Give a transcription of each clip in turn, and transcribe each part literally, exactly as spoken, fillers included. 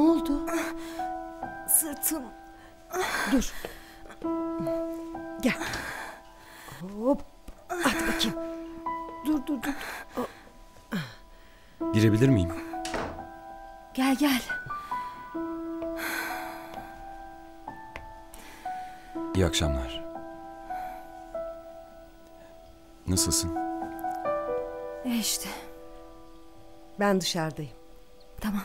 oldu? Sırtım. Dur. Gel. Hop. At bakayım. Dur dur dur. Girebilir miyim? Gel gel. İyi akşamlar. Nasılsın? E işte. Ben dışarıdayım. Tamam.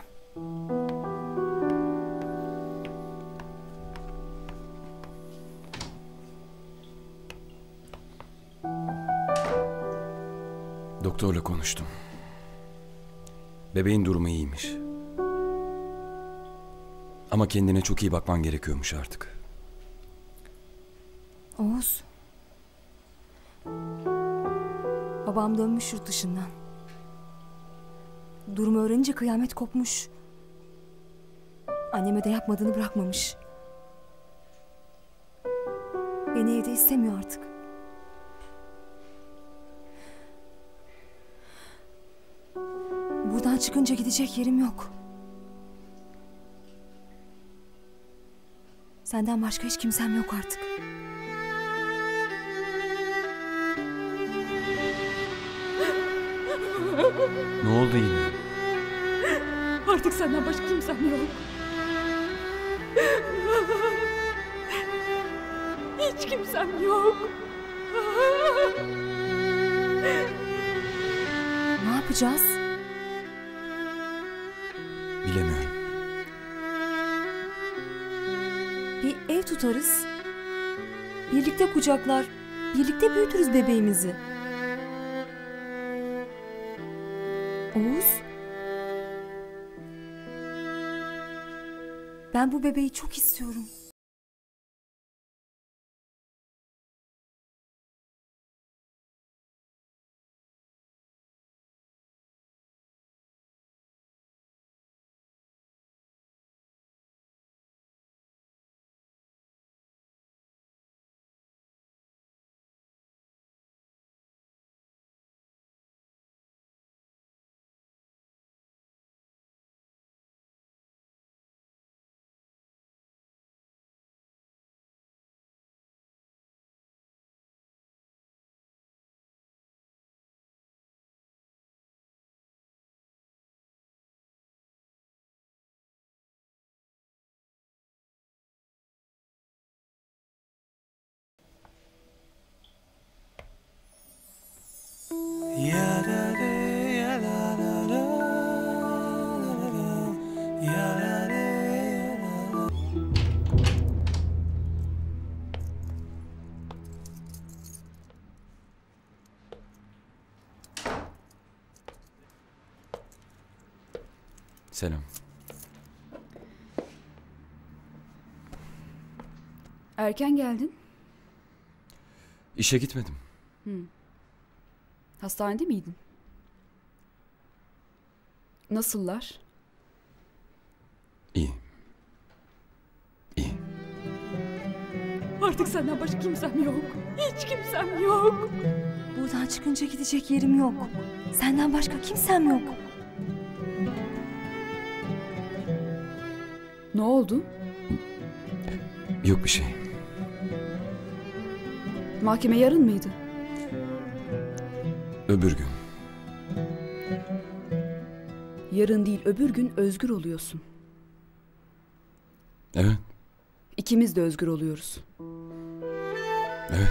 Doktorla konuştum. Bebeğin durumu iyiymiş. Ama kendine çok iyi bakman gerekiyormuş artık. Oğuz. Babam dönmüş yurt dışından. Durumu öğrenince kıyamet kopmuş. Anneme de yapmadığını bırakmamış. Beni evde istemiyor artık. Buradan çıkınca gidecek yerim yok. Senden başka hiç kimsem yok artık. Ne oldu yine? Artık senden başka kimsem yok. Hiç kimsem yok. Ne yapacağız? Bilemiyorum. Bir ev tutarız. Birlikte kucaklar, birlikte büyütürüz bebeğimizi. Oğuz. Ben bu bebeği çok istiyorum. Selam. Erken geldin. İşe gitmedim. Hastanede miydin? Nasıllar? İyi. İyi. Artık senden başka kimsem yok. Hiç kimsem yok. Buradan çıkınca gidecek yerim yok. Senden başka kimsem yok. Ne oldu? Yok bir şey. Mahkeme yarın mıydı? Öbür gün. Yarın değil, öbür gün özgür oluyorsun. Evet. İkimiz de özgür oluyoruz. Evet.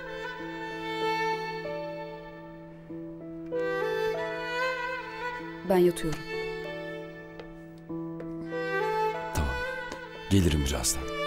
Ben yatıyorum. Tamam. Gelirim birazdan.